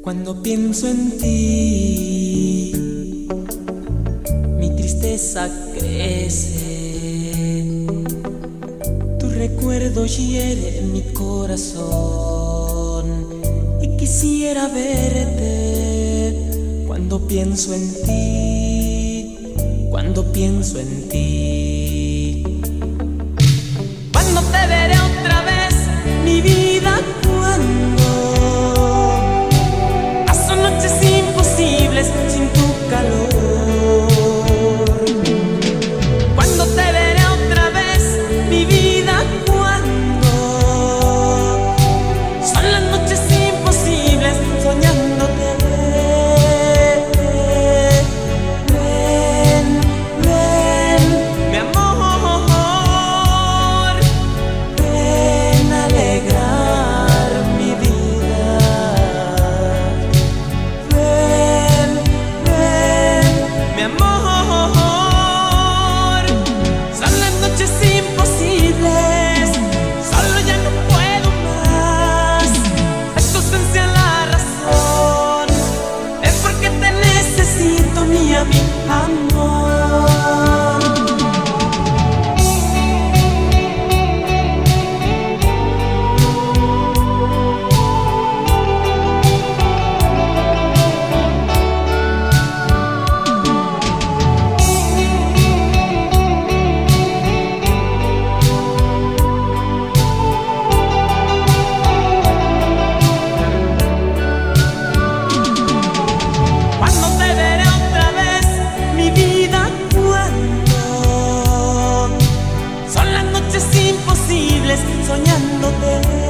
Cuando pienso en ti, mi tristeza crece. Tu recuerdo hiere mi corazón y quisiera verte. Cuando pienso en ti, cuando pienso en ti. Cuando te veré otra vez, mi vida, cuando paso noches imposibles sin tu calor. Cuando te veré otra vez, mi vida, cuando son las noches imposibles soñándote. Ven, ven, mi amor, ven a alegrar mi vida. Ven, ven, mi amor, son las noches imposibles, solo ya no puedo más. Es tu ausencia la razón, es porque te necesito, mi amor. Cuando te veré otra vez, mi vida, cuando son las noches imposibles soñándote.